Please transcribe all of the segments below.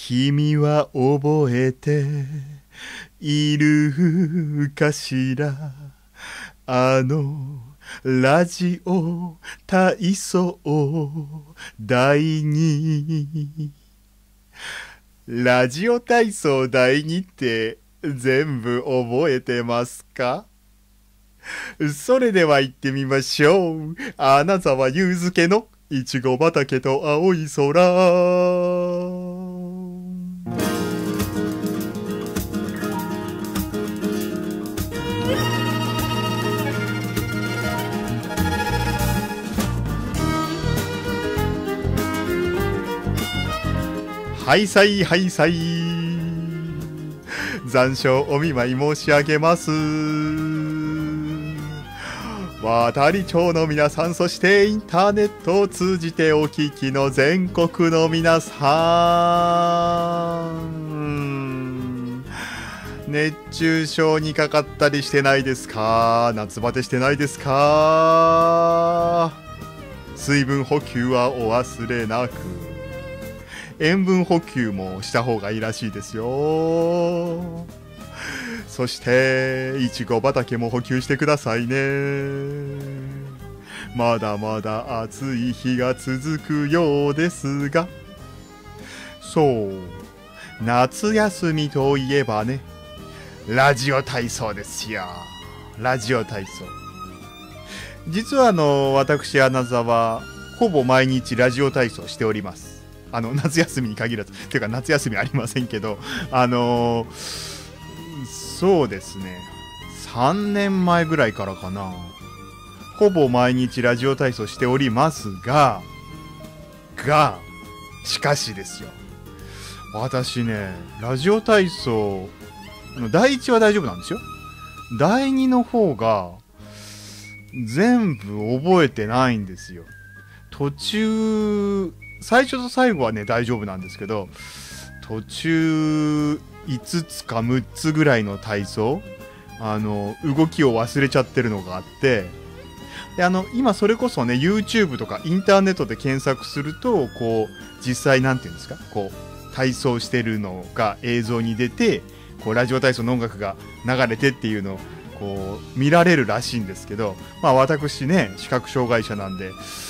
君は覚えているかしら、あのラジオ体操第2。ラジオ体操第2って全部覚えてますか？それでは行ってみましょう。穴沢祐介のいちご畑と青い空。はいさいはいさい。残暑お見舞い申し上げます。渡り町の皆さん、そしてインターネットを通じてお聞きの全国の皆さん、熱中症にかかったりしてないですか？夏バテしてないですか？水分補給はお忘れなく。塩分補給もした方がいいらしいですよ。そしていちご畑も補給してくださいね。まだまだ暑い日が続くようですが、そう、夏休みといえばね、ラジオ体操ですよ。ラジオ体操。実は私穴沢ほぼ毎日ラジオ体操しております。夏休みに限らず、っていうか夏休みありませんけど、そうですね、3年前ぐらいからかな、ほぼ毎日ラジオ体操しておりますが、しかしですよ、私ね、ラジオ体操の第1は大丈夫なんですよ。第2の方が全部覚えてないんですよ。途中、最初と最後はね大丈夫なんですけど、途中5つか6つぐらいの体操、動きを忘れちゃってるのがあって、で今それこそね YouTube とかインターネットで検索すると、こう実際なんていうんですか、こう体操してるのが映像に出て、こうラジオ体操の音楽が流れてっていうのをこう見られるらしいんですけど、まあ私ね視覚障害者なんで、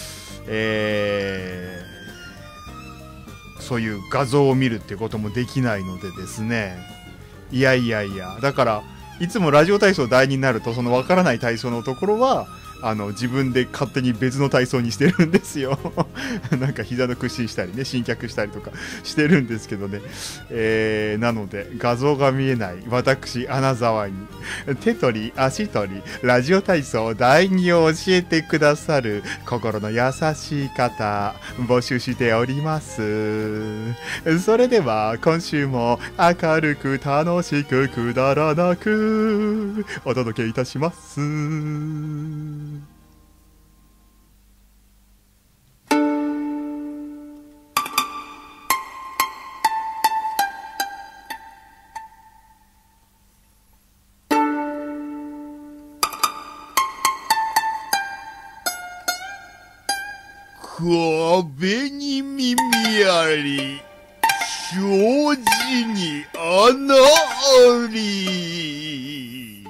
そういう画像を見るってこともできないのでですね、いや、だからいつもラジオ体操第2になると、そのわからない体操のところは自分で勝手に別の体操にしてるんですよ。なんか膝の屈伸したりね、伸脚したりとかしてるんですけどね、なので画像が見えない私穴沢に手取り足取りラジオ体操第2を教えてくださる心の優しい方募集しております。それでは今週も明るく楽しくくだらなくお届けいたします。壁に耳あり、障子に穴あり。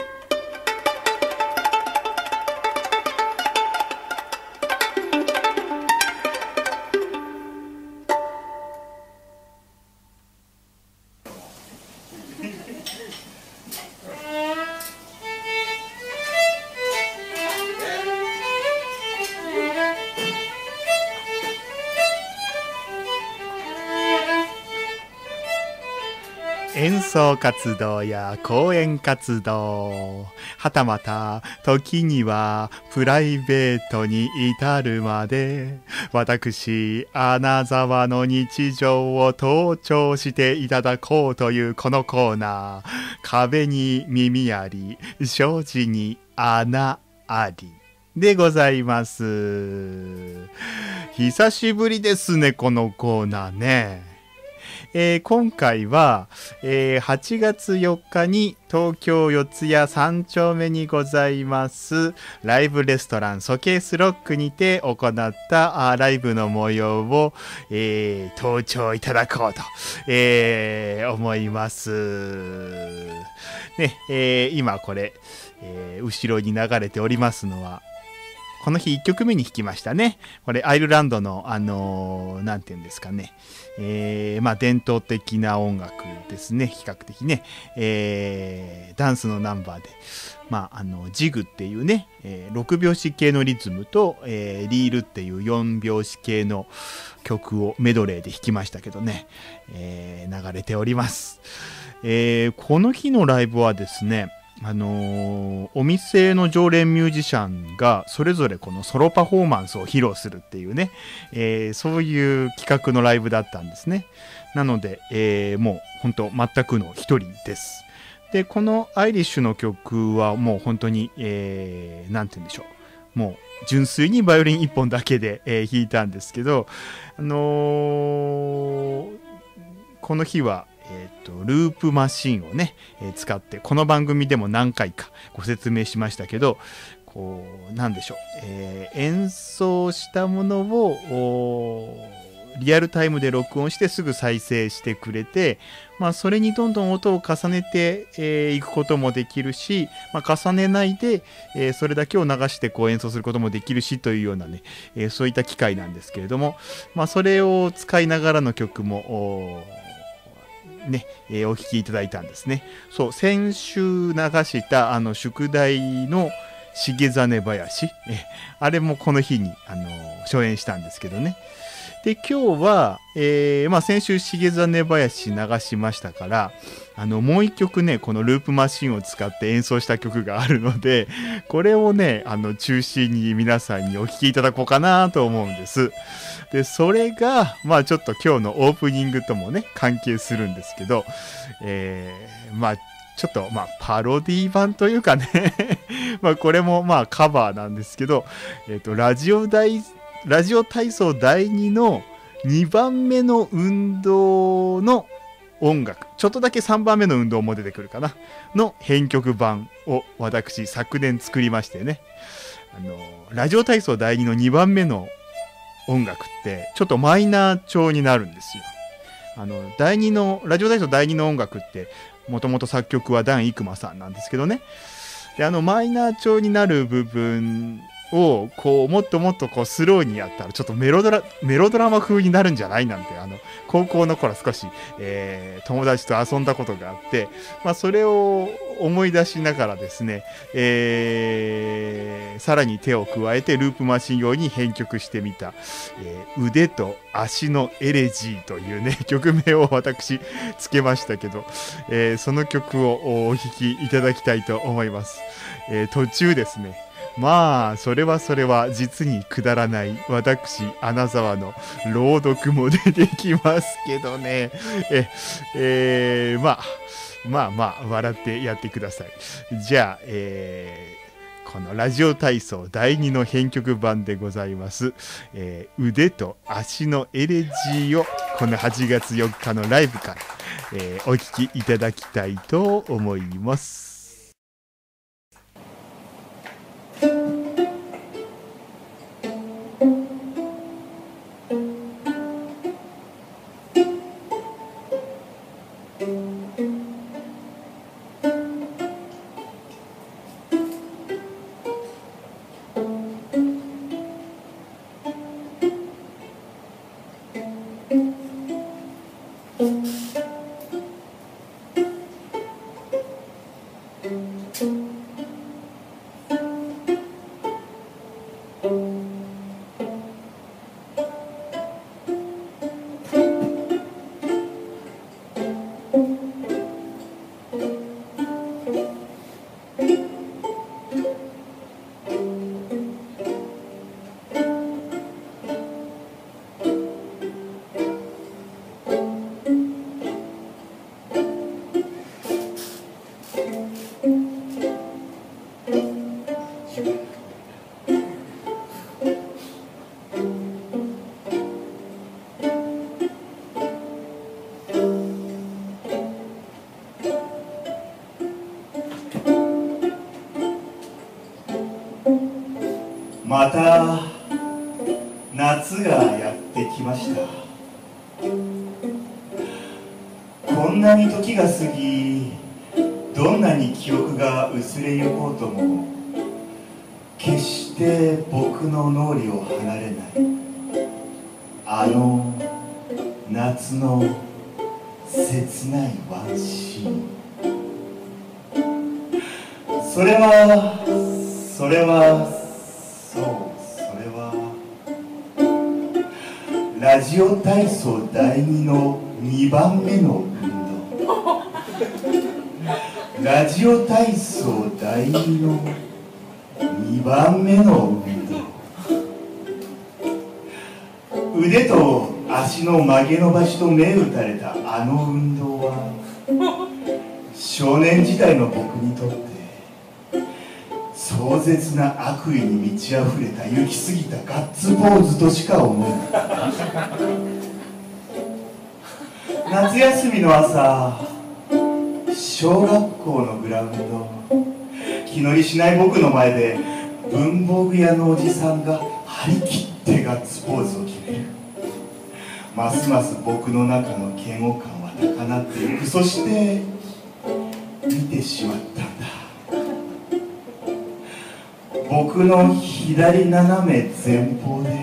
演奏活動や講演活動、はたまた時にはプライベートに至るまで、私穴沢の日常を盗聴していただこうというこのコーナー、壁に耳あり障子に穴ありでございます。久しぶりですね、このコーナーね。 今回は、8月4日に東京四谷3丁目にございますライブレストランソケースロックにて行ったライブの模様を、登聴いただこうと、思います。ね、今これ、後ろに流れておりますのはこの日1曲目に弾きましたね。これアイルランドのなんていうんですかね、伝統的な音楽ですね。比較的ね、ダンスのナンバーで、ジグっていうね、6拍子系のリズムと、リールっていう4拍子系の曲をメドレーで弾きましたけどね、流れております。この日のライブはですね、お店の常連ミュージシャンがそれぞれこのソロパフォーマンスを披露するっていうね、そういう企画のライブだったんですね。なので、もう本当全くの一人です。で、このアイリッシュの曲はもう本当に、なんて言うんでしょう。もう純粋にバイオリン1本だけで、弾いたんですけど、この日はループマシンをね、使ってこの番組でも何回かご説明しましたけど、こうなんでしょう、演奏したものをリアルタイムで録音してすぐ再生してくれて、それにどんどん音を重ねていくこともできるし、重ねないで、それだけを流してこう演奏することもできるしというようなね、そういった機械なんですけれども、それを使いながらの曲もね、お聴きいただいたんですね。そう、先週流した宿題の重実林、あれもこの日に初演したんですけどね。で、今日は、先週重実林流しましたから、もう一曲ね、このループマシンを使って演奏した曲があるので、これをね、中心に皆さんにお聴きいただこうかなと思うんです。で、それが、ちょっと今日のオープニングともね、関係するんですけど、ちょっとパロディ版というかねこれもカバーなんですけど、ラジオ体操第2の2番目の運動の音楽、ちょっとだけ3番目の運動も出てくるかなの編曲版を私昨年作りましてね、ラジオ体操第2の2番目の音楽ってちょっとマイナー調になるんですよ。ラジオ体操第2の音楽ってもともと作曲はダン・イクマさんなんですけどね。で、マイナー調になる部分をこうもっともっとこうスローにやったらちょっとメロドラマ風になるんじゃないなんて高校の頃少し、友達と遊んだことがあって、それを思い出しながらですね、さらに手を加えてループマシン用に編曲してみた、腕と足のエレジーというね曲名を私つけましたけど、その曲をお聴きいただきたいと思います。途中ですね、それは実にくだらない私穴沢の朗読も出てきますけどね、笑ってやってください。じゃあ、このラジオ体操第2の編曲版でございます、腕と足のエレジーをこの8月4日のライブから、お聴きいただきたいと思います。 また夏がやってきました。こんなに時が過ぎ、どんなに記憶が薄れゆこうとも決して僕の脳裏を離れないあの夏の切ないワンシーン。それはラジオ体操第2の2番目の運動。ラジオ体操第2の2番目の運動。腕と足の曲げ伸ばしと目打たれたあの運動は少年時代の僕にとって壮絶な悪意に満ち溢れた行き過ぎたガッツポーズとしか思えない。夏休みの朝、小学校のグラウンド、気乗りしない僕の前で文房具屋のおじさんが張り切ってガッツポーズを決める。ますます僕の中の嫌悪感は高鳴っていく。そして見てしまったんだ。僕の左斜め前方で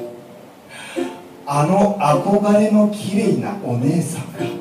あの憧れの綺麗なお姉さんが、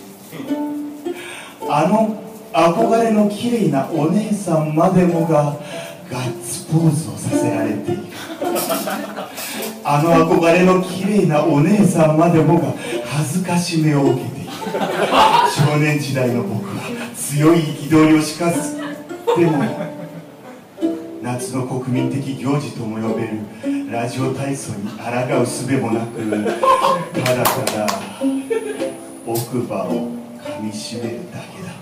あの憧れの綺麗なお姉さんまでもがガッツポーズをさせられている。あの憧れの綺麗なお姉さんまでもが恥ずかしめを受けている。少年時代の僕は強い憤りをしかす。でも夏の国民的行事とも呼べるラジオ体操に抗う術もなく、ただただ奥歯を噛みしめるだけだ。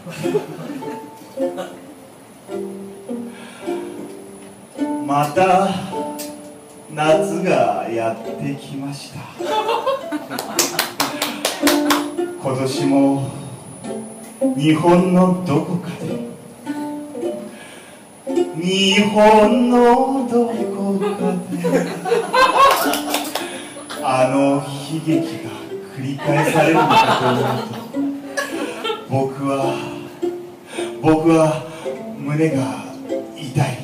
また夏がやってきました。今年も日本のどこかで、日本のどこかであの悲劇が繰り返されるのかと思うと、僕は胸が痛い。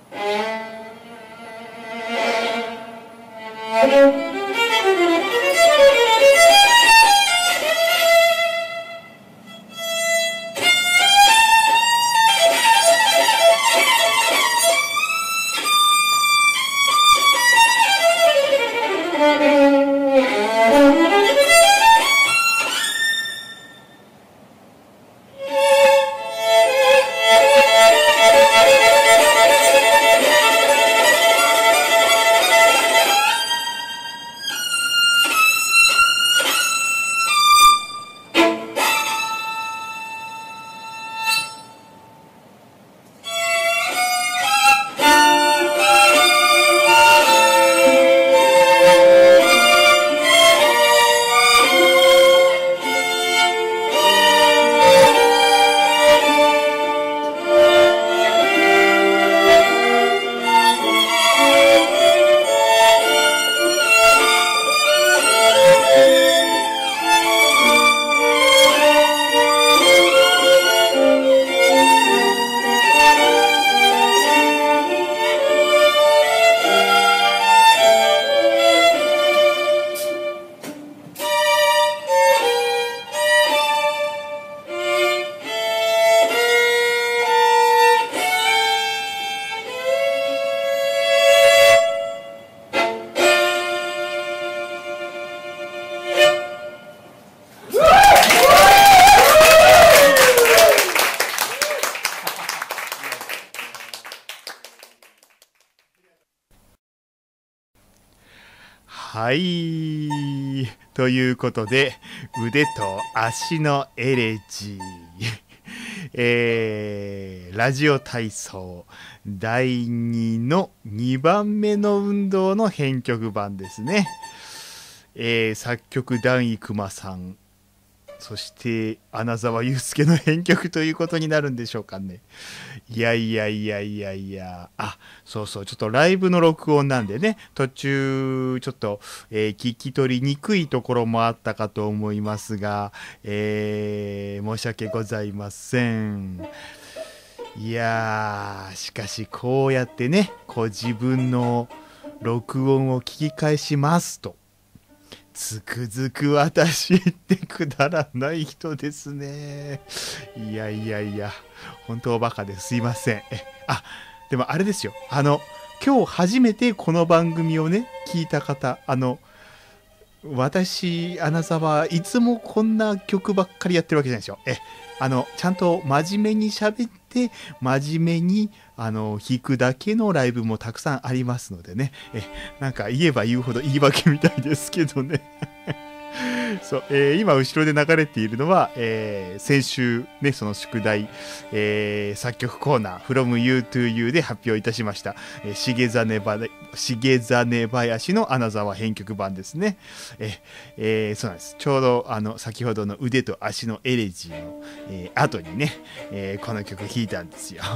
はい。ということで、腕と足のエレジー。ラジオ体操第2の2番目の運動の編曲版ですね。作曲段井熊さん、そして穴澤雄介の編曲ということになるんでしょうかね。いや、あ、そうそう、ちょっとライブの録音なんでね、途中ちょっと、聞き取りにくいところもあったかと思いますが、申し訳ございません。いやー、しかしこうやってね、こう自分の録音を聞き返しますと、つくづく私ってくだらない人ですね。いや、本当バカですいません。でもあれですよ。今日初めてこの番組をね、聞いた方、私、穴澤、いつもこんな曲ばっかりやってるわけじゃないですよ。ちゃんと真面目に喋って、真面目に、弾くだけのライブもたくさんありますのでね。なんか言えば言うほど言い訳みたいですけどね。そう、今後ろで流れているのは、先週ね、その宿題、作曲コーナー From You to You で発表いたしました、重実林の穴澤編曲版ですね。そうなんです。ちょうど先ほどの腕と足のエレジーの、後にね、この曲弾いたんですよ。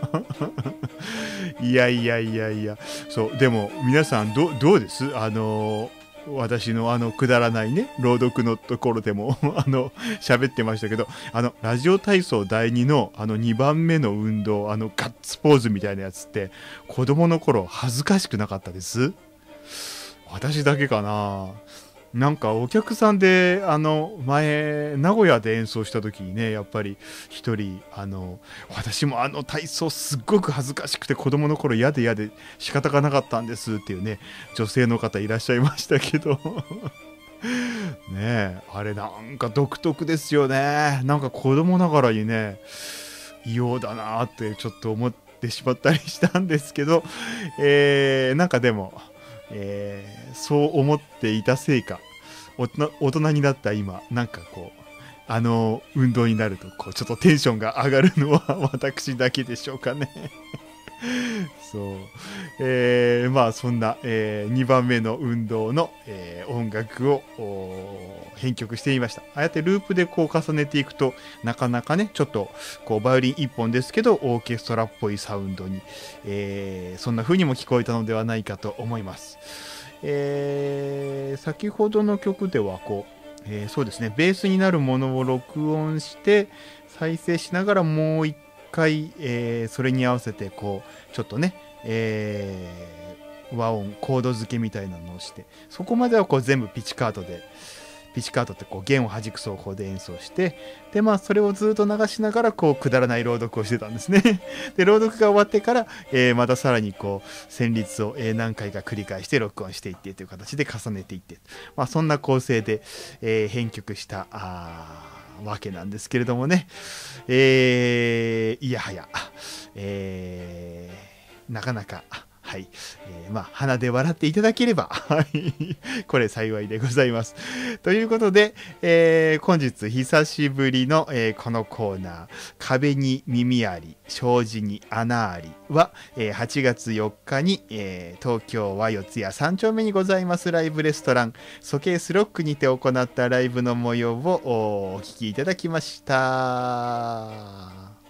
いや、そうでも皆さんどうです？私のくだらないね朗読のところでも喋ってましたけど、ラジオ体操第2の2番目の運動、ガッツポーズみたいなやつって子供の頃恥ずかしくなかったです？私だけかな。なんかお客さんで前名古屋で演奏した時にね、やっぱり一人私も体操すっごく恥ずかしくて子供の頃嫌で仕方がなかったんですっていうね女性の方いらっしゃいましたけどねえ、あれなんか独特ですよね。なんか子供ながらにね異様だなってちょっと思ってしまったりしたんですけど、なんかでもそう思っていたせいか大人になった今なんかこう運動になるとこうちょっとテンションが上がるのは私だけでしょうかね。そう、まあそんな、2番目の運動の、音楽を編曲してみました。ああやってループでこう重ねていくとなかなかねちょっとこうバイオリン1本ですけどオーケストラっぽいサウンドに、そんな風にも聞こえたのではないかと思います。先ほどの曲ではこう、そうですねベースになるものを録音して再生しながらもう一回、それに合わせてこうちょっとね和音コード付けみたいなのをして、そこまではこう全部ピチカートってこう弦を弾く奏法で演奏して、でそれをずっと流しながらこうくだらない朗読をしてたんですね。で朗読が終わってから、またさらにこう旋律を何回か繰り返して録音していってという形で重ねていって、そんな構成で、編曲したわけなんですけれどもね、いやはや、なかなかはい、鼻で笑っていただければこれ幸いでございます。ということで、本日久しぶりの、このコーナー「壁に耳あり障子に穴あり」は、8月4日に、東京は四谷3丁目にございますライブレストランソケースロックにて行ったライブの模様をお聞きいただきました。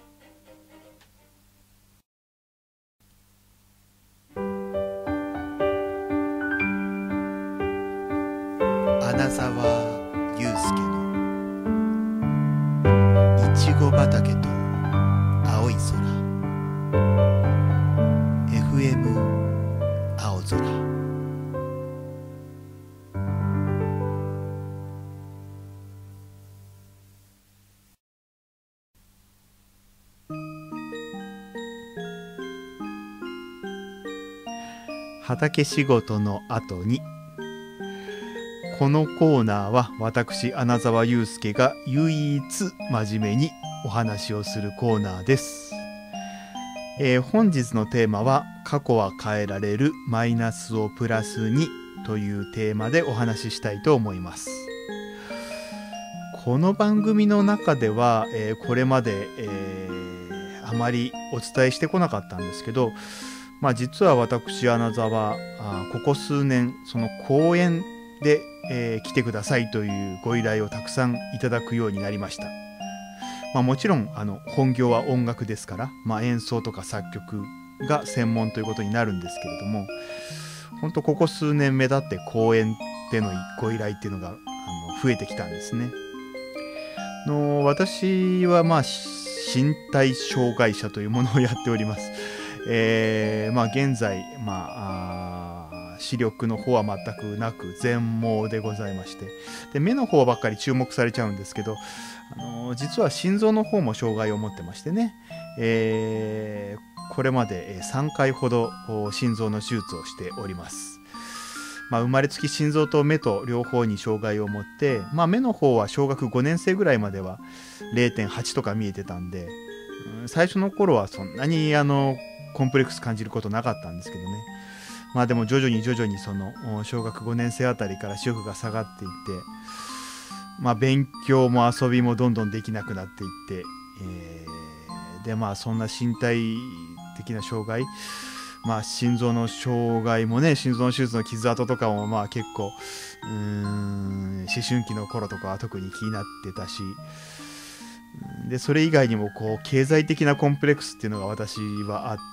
穴沢雄介のいちご畑と青い空 FM 青空。畑仕事の後に、このコーナーは私穴沢雄介が唯一真面目にお話をするコーナーです。本日のテーマは過去は変えられるマイナスをプラスにというテーマでお話ししたいと思います。この番組の中では、これまで、あまりお伝えしてこなかったんですけど、実は私穴沢ここ数年その講演で、来てくださいというご依頼をたくさんいただくようになりました。もちろん本業は音楽ですから、演奏とか作曲が専門ということになるんですけれども、本当ここ数年目立って講演でのご依頼っていうのが増えてきたんですね。私は身体障害者というものをやっております。現在視力の方は全くなく全盲でございまして、で目の方ばっかり注目されちゃうんですけど、実は心臓の方も障害を持ってましてね、これまで3回ほど心臓の手術をしております。生まれつき心臓と目と両方に障害を持って、目の方は小学5年生ぐらいまでは 0.8 とか見えてたんで、最初の頃はそんなにコンプレックス感じることなかったんですけどね。でも徐々にその小学5年生あたりから視力が下がっていって、勉強も遊びもどんどんできなくなっていって、でそんな身体的な障害、心臓の障害もね、心臓の手術の傷跡とかも結構思春期の頃とかは特に気になってたし、でそれ以外にも経済的なコンプレックスっていうのが私はあって、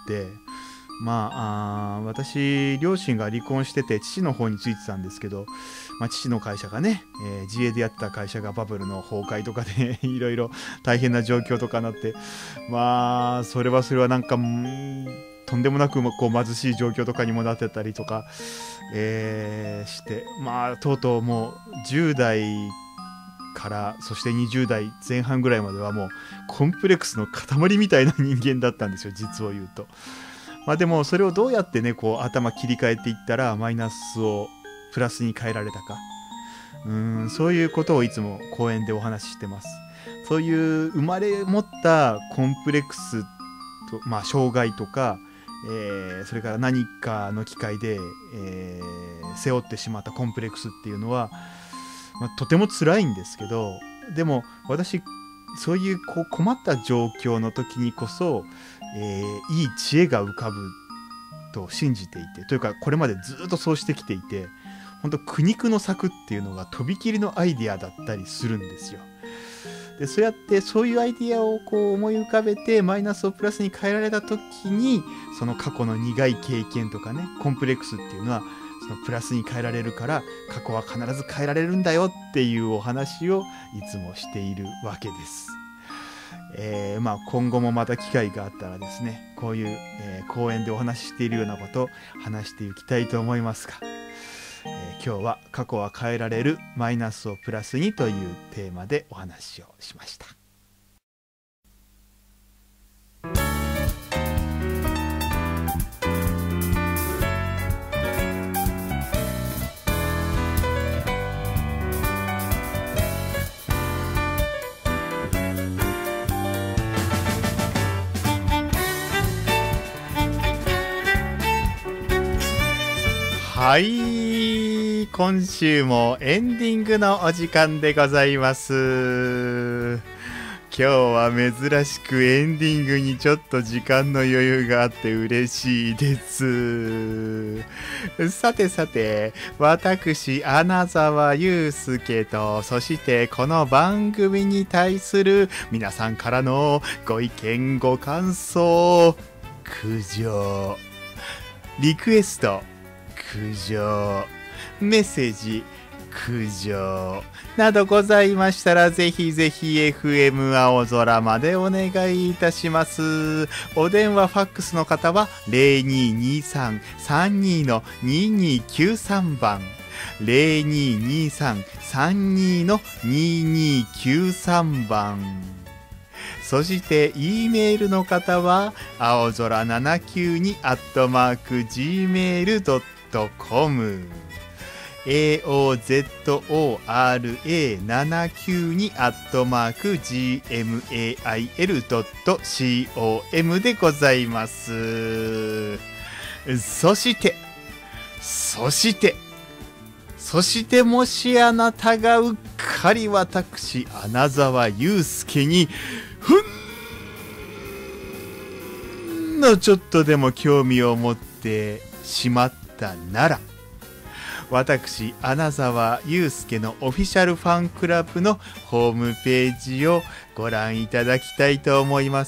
私両親が離婚してて父の方についてたんですけど、父の会社がね、自営でやってた会社がバブルの崩壊とかでいろいろ大変な状況とかになって、それはなんかとんでもなく貧しい状況とかにもなってたりとか、して、とうとうもう10代からそして20代前半ぐらいまではもうコンプレックスの塊みたいな人間だったんですよ、実を言うと。でもそれをどうやってね頭切り替えていったらマイナスをプラスに変えられたか、そういうことをいつも講演でお話ししてます。そういう生まれ持ったコンプレックスと、障害とか、それから何かの機会で、背負ってしまったコンプレックスっていうのは、とても辛いんですけど、でも私そういう困った状況の時にこそ、いい知恵が浮かぶと信じていて、というかこれまでずっとそうしてきていて、本当苦肉の策っていうのがとびきりのアイディアだったりするんですよ。でそうやってそういうアイディアを思い浮かべてマイナスをプラスに変えられた時に、その過去の苦い経験とかね、コンプレックスっていうのはそのプラスに変えられるから、過去は必ず変えられるんだよっていうお話をいつもしているわけです。 まあ、今後もまた機会があったらですね、こういう、講演でお話ししているようなことを話していきたいと思いますが、今日は過去は変えられるマイナスをプラスにというテーマでお話をしました。はい、今週もエンディングのお時間でございます。今日は珍しくエンディングにちょっと時間の余裕があって嬉しいです。さてさて、私穴澤雄介と、そしてこの番組に対する皆さんからのご意見ご感想、苦情、リクエスト、苦情、メッセージ、苦情などございましたら、ぜひぜひ FM 青空までお願いいたします。お電話ファックスの方は 0223-32-2293 番 0223-32-2293 番、そして E メールの方は青空792@gmail.com aozora792@gmail.com でございます。そしてもしあなたがうっかり私穴澤雄介にちょっとでも興味を持ってしまったなら、私穴澤雄介のオフィシャルファンクラブのホームページをご覧いただきたいと思います。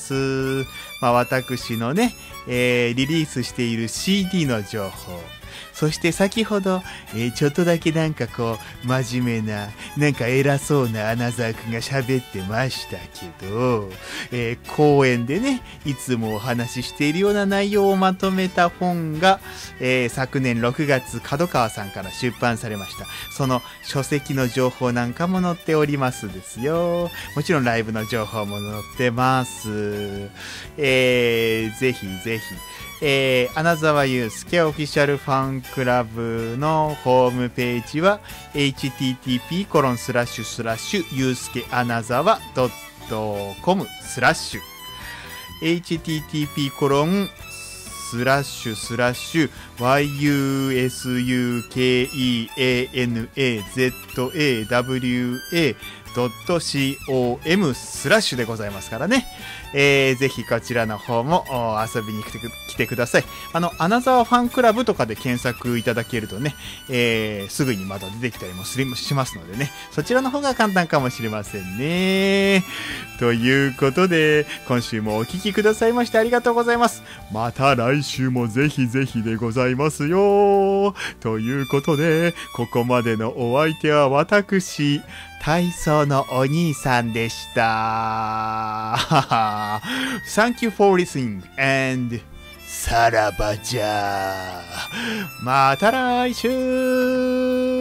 私のね、リリースしている CD の情報、そして先ほど、ちょっとだけなんかこう真面目な、なんか偉そうな穴澤くんが喋ってましたけど、講演でね、いつもお話ししているような内容をまとめた本が、昨年6月角川さんから出版されました。その書籍の情報なんかも載っておりますですよ。もちろんライブの情報も載ってます。ぜひぜひ穴澤雄介オフィシャルファンクラブのホームページは http:// ゆうすけ穴澤 .com/ http://yusukeanazawa.com/ でございますからね。ぜひこちらの方も遊びに来てください。穴澤ファンクラブとかで検索いただけるとね、すぐにまた出てきたりもしますのでね、そちらの方が簡単かもしれませんね。ということで、今週もお聞きくださいましてありがとうございます。また来週もぜひぜひでございますよ。ということで、ここまでのお相手は私、体操のお兄さんでした。Thank you for listening and さらばじゃ。また来週。